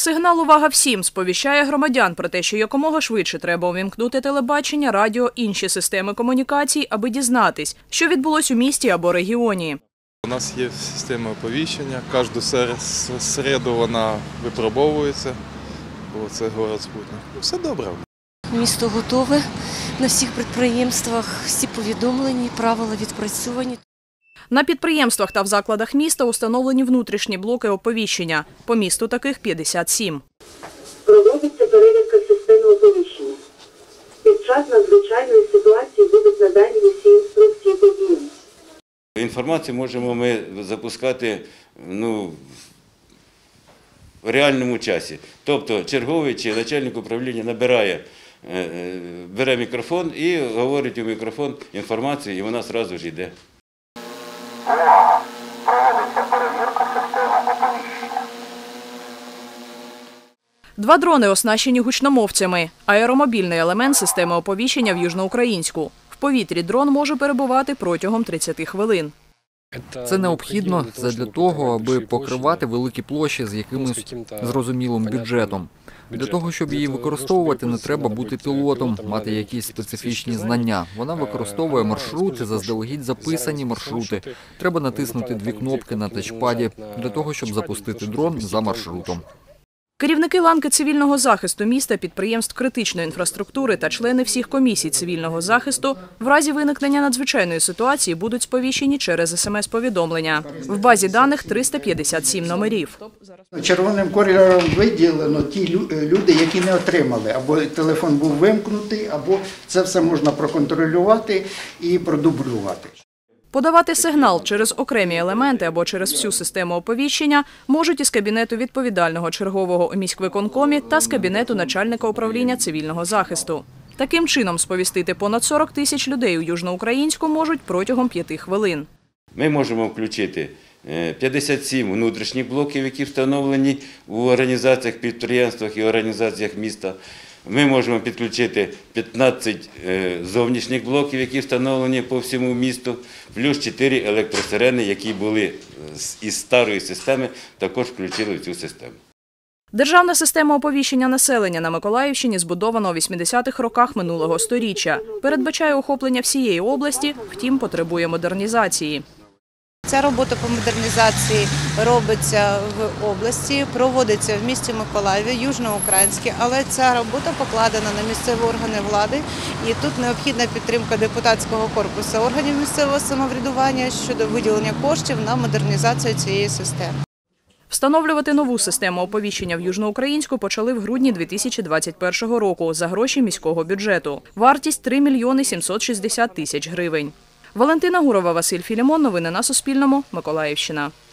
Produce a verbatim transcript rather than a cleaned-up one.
Сигнал «Увага всім» сповіщає громадян про те, що якомога швидше треба увімкнути телебачення, радіо, інші системи комунікацій, аби дізнатись, що відбулось у місті або регіоні. У нас є система оповіщення, кожну середу вона випробовується, бо це город спутник. Все добре. Місто готове на всіх підприємствах, всі повідомлені, правила відпрацьовані. На підприємствах та в закладах міста установлені внутрішні блоки оповіщення. По місту таких п'ятдесят сім. Проводиться перевірка системи оповіщення. Під час надзвичайної ситуації будуть надані всі інструкції по діям. Інформацію можемо ми запускати ну, в реальному часі. Тобто черговий чи начальник управління набирає, бере мікрофон і говорить у мікрофон інформацію, і вона одразу ж йде. Увага! Проводиться перевірка системи оповіщення. Два дрони оснащені гучномовцями. Аеромобільний елемент системи оповіщення в Южноукраїнську. В повітрі дрон може перебувати протягом тридцяти хвилин. Це необхідно задля того, аби покривати великі площі з якимось зрозумілим бюджетом. Для того, щоб її використовувати, не треба бути пілотом, мати якісь специфічні знання. Вона використовує маршрути, заздалегідь записані маршрути. Треба натиснути дві кнопки на тачпаді для того, щоб запустити дрон за маршрутом. Керівники ланки цивільного захисту міста, підприємств критичної інфраструктури та члени всіх комісій цивільного захисту в разі виникнення надзвичайної ситуації будуть сповіщені через ес ем ес-повідомлення. В базі даних триста п'ятдесят сім номерів. Червоним кольором виділено ті люди, які не отримали. Або телефон був вимкнутий, або це все можна проконтролювати і продублювати. Подавати сигнал через окремі елементи або через всю систему оповіщення можуть із кабінету відповідального чергового у міськвиконкомі та з кабінету начальника управління цивільного захисту. Таким чином сповістити понад сорок тисяч людей у Южноукраїнську можуть протягом п'яти хвилин. Ми можемо включити п'ятдесят сім внутрішніх блоків, які встановлені у організаціях, підприємствах і організаціях міста. Ми можемо підключити п'ятнадцять зовнішніх блоків, які встановлені по всьому місту, плюс чотири електросирени, які були із старої системи, також включили в цю систему. Державна система оповіщення населення на Миколаївщині збудована у вісімдесятих роках минулого сторіччя. Передбачає охоплення всієї області, втім потребує модернізації. Ця робота по модернізації робиться в області, проводиться в місті Миколаєві, Южноукраїнській, але ця робота покладена на місцеві органи влади і тут необхідна підтримка депутатського корпусу органів місцевого самоврядування щодо виділення коштів на модернізацію цієї системи. Встановлювати нову систему оповіщення в Южноукраїнську почали в грудні дві тисячі двадцять першого року за гроші міського бюджету. Вартість – три мільйони сімсот шістдесят тисяч гривень. Валентина Гурова, Василь Філімон. Новини на Суспільному. Миколаївщина.